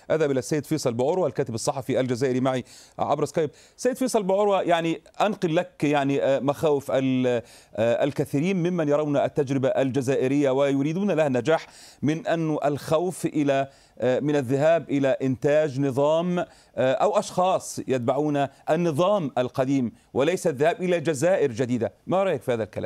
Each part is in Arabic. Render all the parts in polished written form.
أذهب إلى السيد فيصل بوعروة الكاتب الصحفي الجزائري معي عبر سكايب. سيد فيصل بوعروة، يعني أنقل لك مخاوف الكثيرين ممن يرون التجربة الجزائرية ويريدون لها النجاح، من أن الخوف من الذهاب إلى إنتاج نظام أو أشخاص يتبعون النظام القديم وليس الذهاب إلى جزائر جديدة. ما رأيك في هذا الكلام؟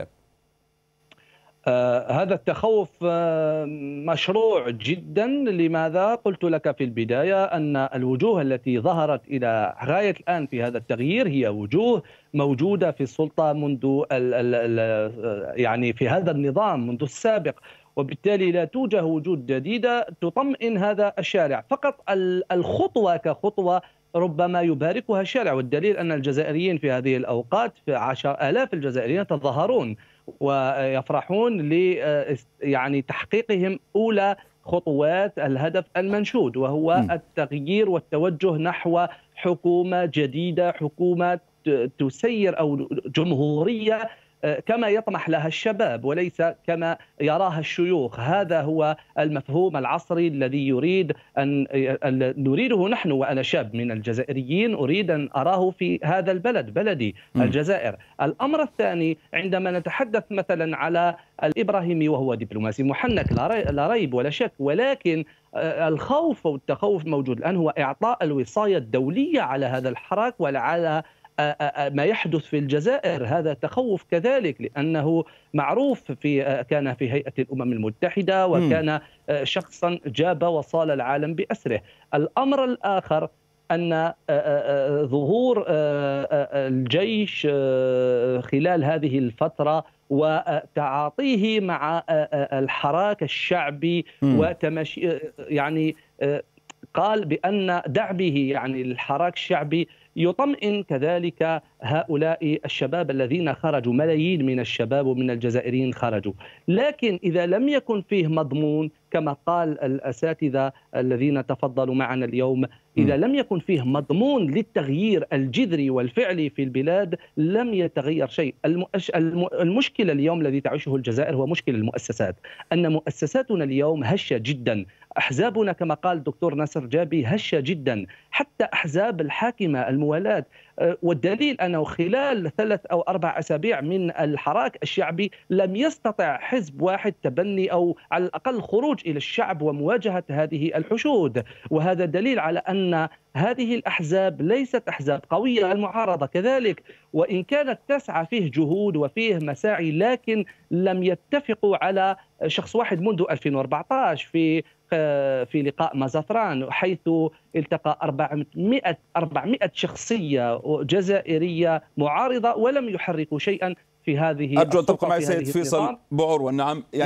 هذا التخوف مشروع جدا. لماذا؟ قلت لك في البداية أن الوجوه التي ظهرت إلى غاية الآن في هذا التغيير هي وجوه موجودة في السلطة منذ يعني في هذا النظام منذ السابق، وبالتالي لا توجد وجود جديدة تطمئن هذا الشارع. فقط الخطوة كخطوة ربما يباركها الشارع، والدليل أن الجزائريين في هذه الأوقات في 10,000 الجزائريين يتظاهرون ويفرحون يعني تحقيقهم أولى خطوات الهدف المنشود، وهو التغيير والتوجه نحو حكومة جديدة، حكومة تسير أو جمهورية كما يطمح لها الشباب وليس كما يراها الشيوخ. هذا هو المفهوم العصري الذي نريده نحن، وأنا شاب من الجزائريين أريد أن أراه في هذا البلد، بلدي الجزائر. الأمر الثاني، عندما نتحدث مثلا على الإبراهيمي وهو دبلوماسي محنك لا ريب ولا شك، ولكن الخوف والتخوف موجود الآن هو إعطاء الوصاية الدولية على هذا الحراك وعلى ما يحدث في الجزائر. هذا تخوف كذلك، لأنه معروف كان في هيئة الأمم المتحدة وكان شخصا جاب وصال العالم بأسره. الأمر الآخر أن ظهور الجيش خلال هذه الفترة وتعاطيه مع الحراك الشعبي وتمشي، يعني قال بأن دعمه يعني الحراك الشعبي يطمئن كذلك هؤلاء الشباب الذين خرجوا، ملايين من الشباب ومن الجزائريين خرجوا. لكن إذا لم يكن فيه مضمون كما قال الأساتذة الذين تفضلوا معنا اليوم، إذا لم يكن فيه مضمون للتغيير الجذري والفعلي في البلاد لم يتغير شيء. المشكلة اليوم الذي تعيشه الجزائر هو مشكلة المؤسسات، أن مؤسساتنا اليوم هشة جدا، أحزابنا كما قال الدكتور ناصر جابي هشة جدا، حتى أحزاب الحاكمة الموالاة. والدليل أنه خلال 3 أو 4 أسابيع من الحراك الشعبي لم يستطع حزب واحد تبني أو على الأقل خروج إلى الشعب ومواجهة هذه الحشود، وهذا دليل على أن هذه الأحزاب ليست أحزاب قوية. المعارضة كذلك، وإن كانت تسعى فيه جهود وفيه مساعي، لكن لم يتفقوا على شخص واحد منذ 2014 في لقاء مازافران، حيث التقى 400 شخصية جزائرية معارضة ولم يحركوا شيئا في هذه. أرجو أن تبقى معي سيد فيصل بوعروة. نعم.